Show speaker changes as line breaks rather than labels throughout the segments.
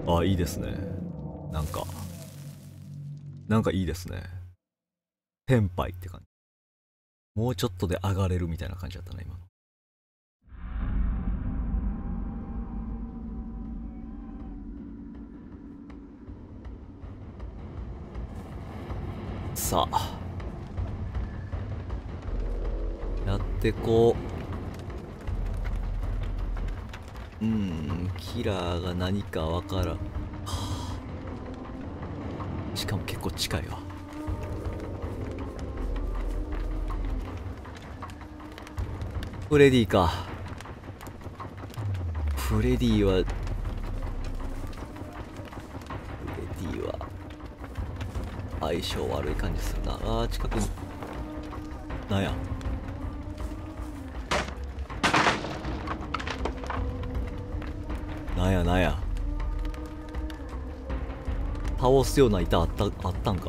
あ、いいですね。なんか、なんかいいですね。テンパイって感じ。もうちょっとで上がれるみたいな感じだったね、今の。さあ、やってこう。キラーが何かわからん。はあ、しかも結構近いわ。フレディか。フレディは相性悪い感じするな。あー、近くになんや。なんや倒すような板あったんか。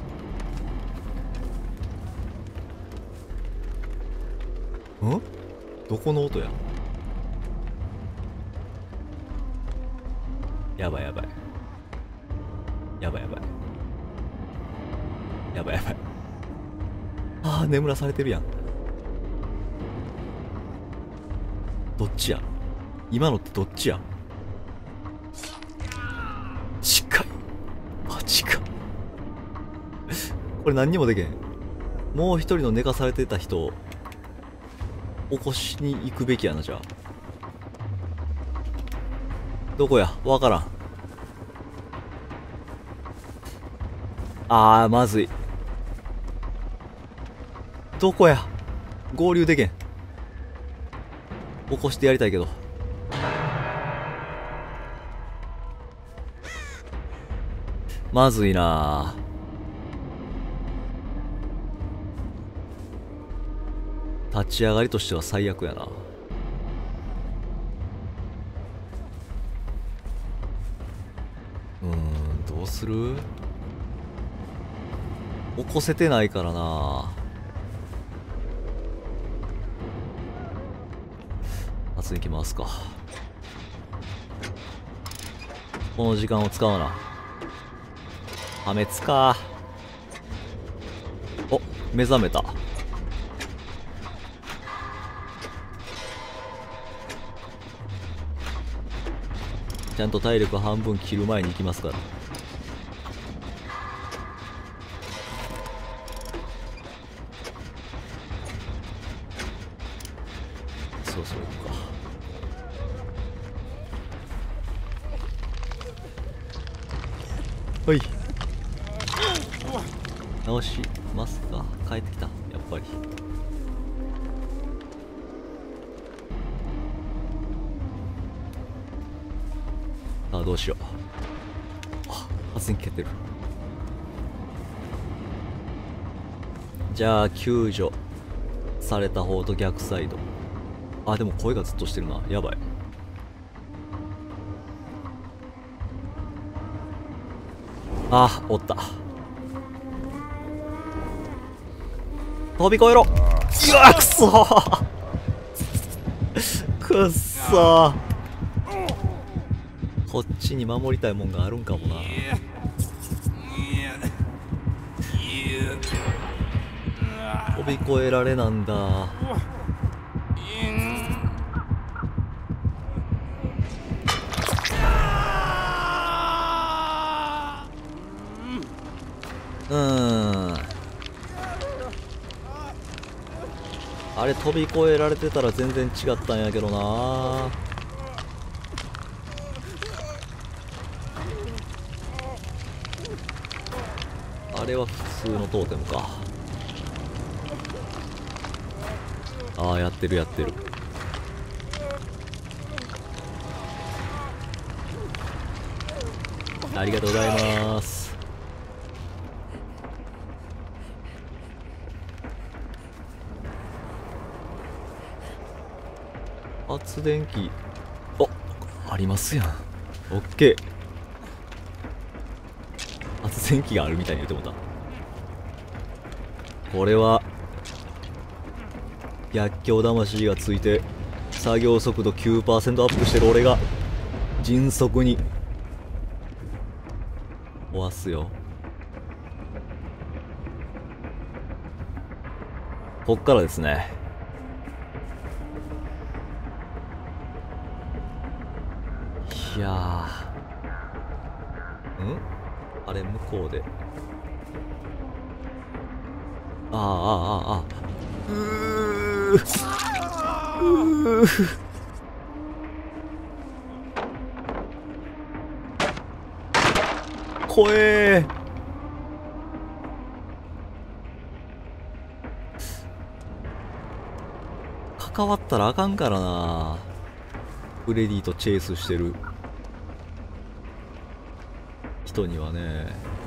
どこの音や。やばい。ああ、眠らされてるやん。どっちや。今のってどっちや。近い。マジか。これ何にもできへん。もう一人の寝かされてた人を起こしに行くべきやな。じゃあどこや、わからん。あー、まずい。どこや。合流でけん。起こしてやりたいけど。まずいな。立ち上がりとしては最悪やな。どうする。起こせてないからな。夏に行きますか。この時間を使うな。破滅か。お、目覚めた。ちゃんと体力半分切る前に行きますから。そう行くか。はい、直しますか。帰ってきた、やっぱり。あ、どうしよう。あ、発電機消えてる。じゃあ救助された方と逆サイド。あ、でも声がずっとしてるな。やばい。あ、おった。飛び越えろ。うわ、くそーくっそー。こっちに守りたいもんがあるんかもな。飛び越えられなんだ。あれ飛び越えられてたら全然違ったんやけどな。あれは普通のトーテムか。ああ、やってる。ありがとうございます。発電機、ありますやん。オッケー。発電機があるみたいに言ってもた。これは逆境魂がついて作業速度 9% アップしてる俺が迅速に壊すよ。こっからですね。いやー、あれ向こうで、うー怖えー。関わったらあかんからな。フレディとチェイスしてる人にはね。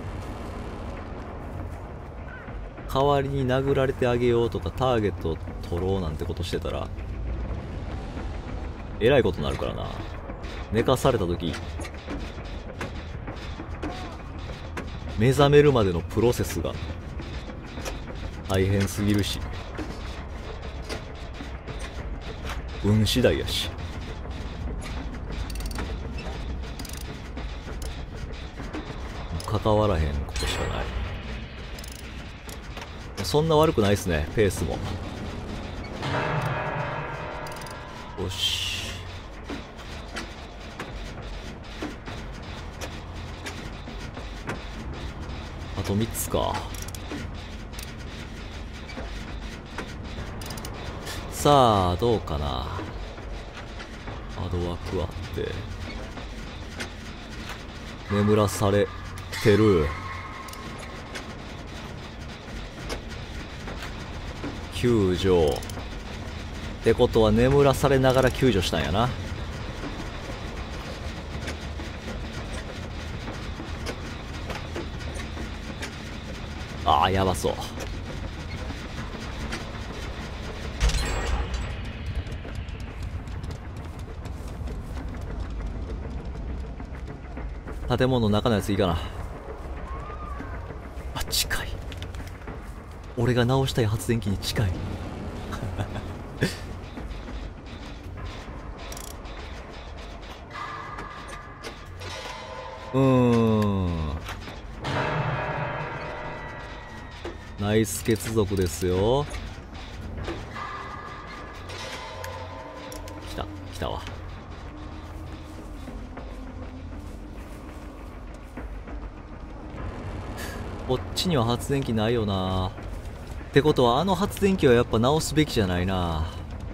代わりに殴られてあげようとかターゲットを取ろうなんてことしてたらえらいことになるからな。寝かされた時目覚めるまでのプロセスが大変すぎるし、運次第やし。関わらへんことしかない。そんな悪くないっすね、ペースも。よし。あと3つか。さあどうかな。アドワークあって眠らされてる。救助ってことは眠らされながら救助したんやな。ああやばそう。建物の中のやついいかな。あ、近い。俺が直したい発電機に近い。ナイス血族ですよ。来たわ。こっちには発電機ないよな。ってことはあの発電機はやっぱ直すべきじゃないな。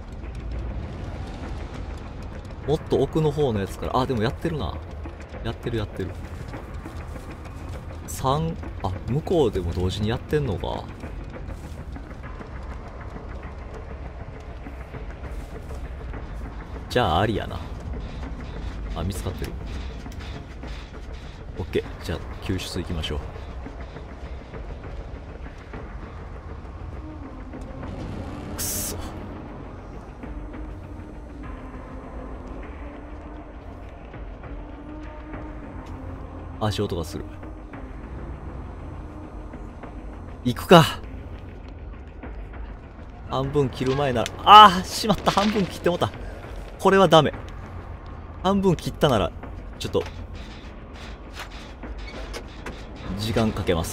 もっと奥の方のやつから。あ、でもやってるな。やってる。3、あ、向こうでも同時にやってんのか。じゃあありやな。あ、見つかってる。オッケー。じゃあ救出行きましょう。くっそ。足音がする。行くか。半分切る前なら。ああ、しまった。半分切ってもた。これはダメ。半分切ったならちょっと時間かけます。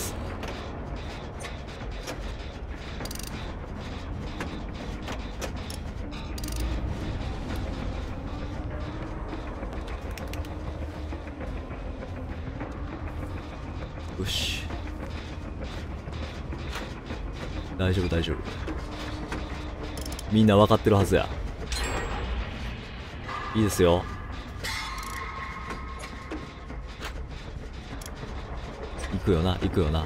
よし、大丈夫。みんな分かってるはずや。いいですよ。行くよな。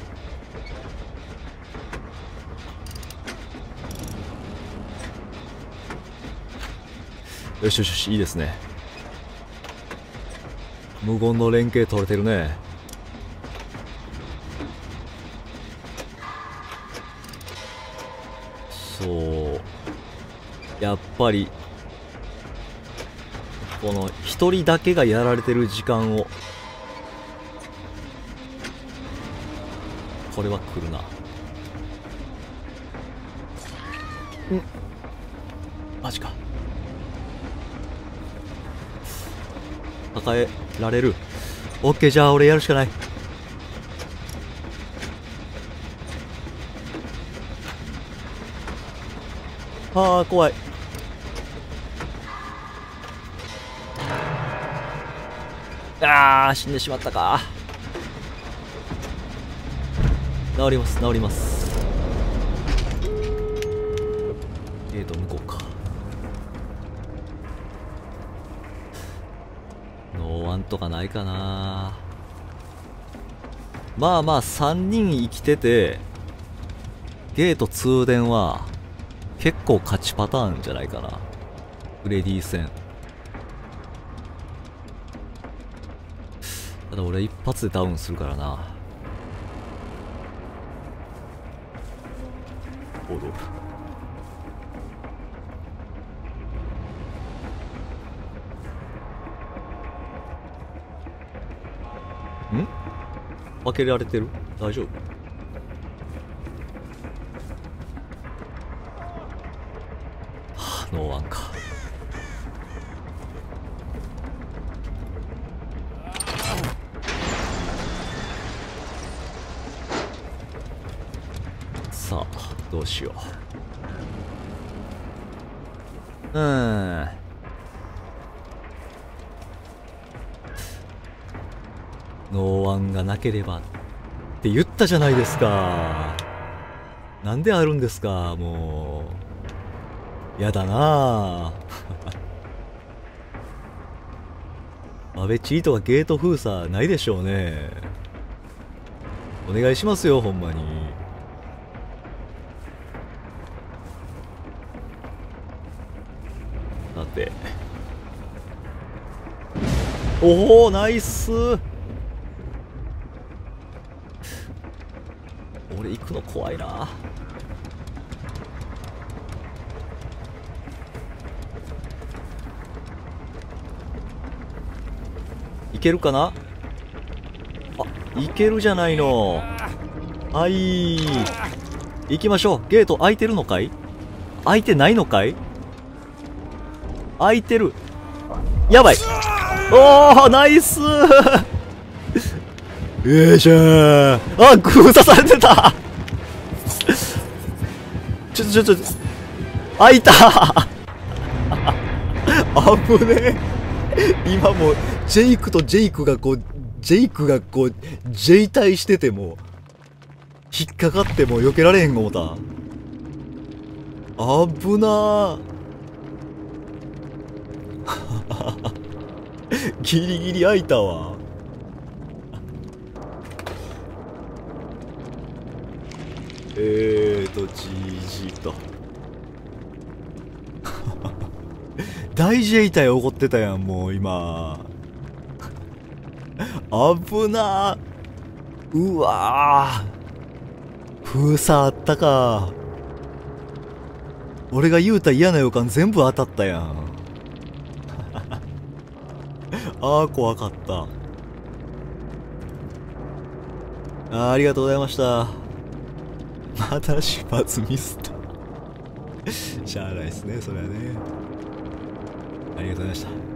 よし、いいですね。無言の連携取れてるね。そうやっぱりこの一人だけがやられてる時間を、これは来るな。マジか。抱えられる。オッケー、じゃあ俺やるしかない。 あー怖い。あー死んでしまったか。治ります治ります。ゲート向こうか。ノーワンとかないかな。まあまあ3人生きててゲート通電は結構勝ちパターンじゃないかな。フレディ戦。ただ俺一発でダウンするからな。おる。ん？開けられてる？大丈夫？はあ、ノーワンか。さあどうしよう。ノーワンがなければって言ったじゃないですか。なんであるんですか。もうやだなあ。アベチーとかゲート封鎖ないでしょうね。お願いしますよほんまに。さて、おおナイス。俺行くの怖いな。いけるかな。あ、いけるじゃないの。はい、行きましょう。ゲート開いてるのかい？開いてないのかい？開いてる。やばい。おおナイスよいしょー。あ、封鎖されてたちょ開いた危ねえ。今もうジェイクとジェイクがこうジェイ対してても引っかかっても避けられへん思った。危なーギリギリ開いたわ。GG と大自衛隊起こってたやんもう今。危なー。うわー封鎖あったか。俺が言うた嫌な予感全部当たったやんあー怖かった。ありがとうございました。また始末ミスったしゃあないっすねそれはね。ありがとうございました。